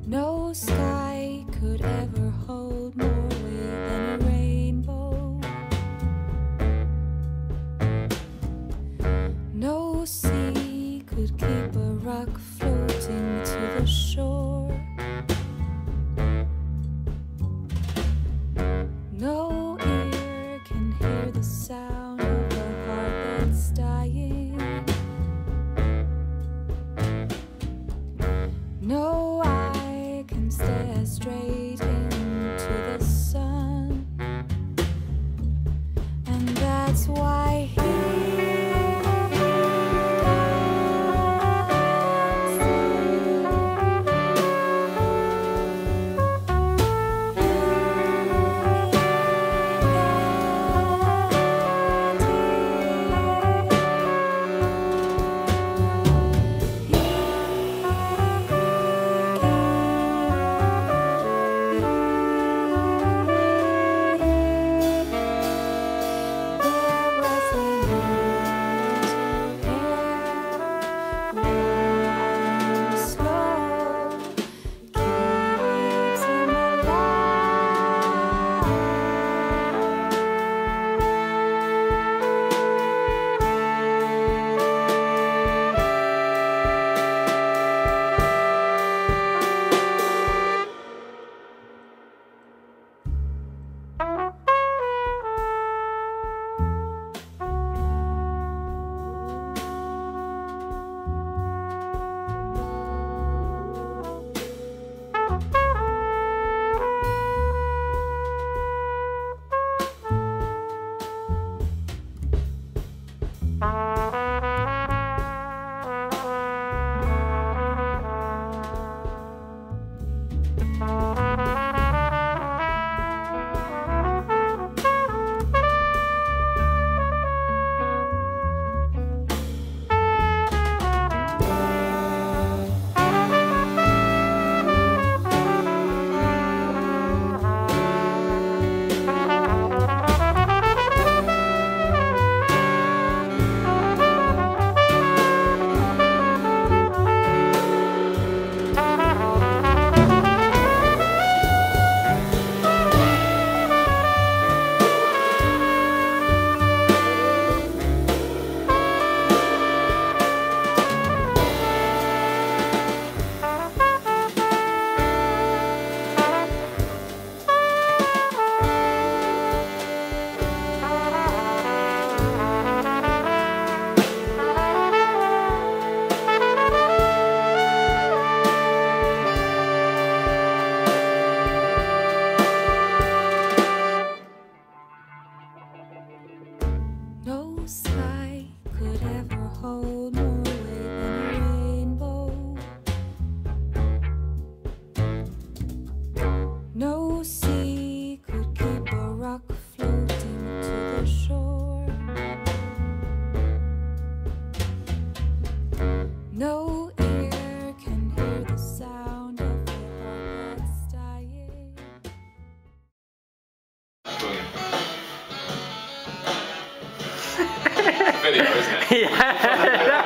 No sky could ever hold more weight than a rainbow. No sea could keep a rock floating to the shore. No ear can hear the sound of a heart that's dying. No eye can stare straight into the sun. And that's why no sky could ever hold more weight than a rainbow. No sea could keep a rock floating to the shore. No ear can hear the sound of a heart that's dying. Video, isn't it? Yeah.